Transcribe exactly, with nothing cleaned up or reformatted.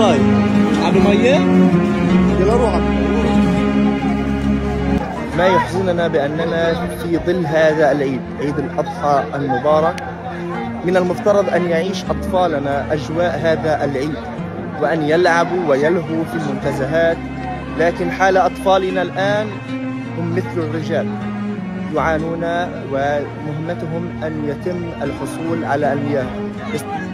وراي على المية يلا روح. ما يحزننا بأننا في ظل هذا العيد، عيد الأضحى المبارك، من المفترض أن يعيش أطفالنا أجواء هذا العيد وأن يلعبوا ويلهوا في المنتزهات، لكن حال أطفالنا الآن هم مثل الرجال يعانون ومهمتهم أن يتم الحصول على المياه.